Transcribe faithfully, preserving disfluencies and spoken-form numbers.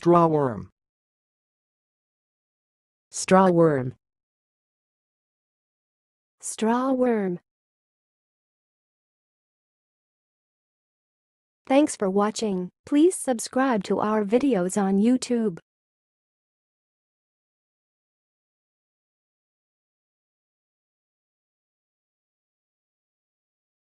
Strawworm. Strawworm. Strawworm. Thanks for watching. Please subscribe to our videos on YouTube.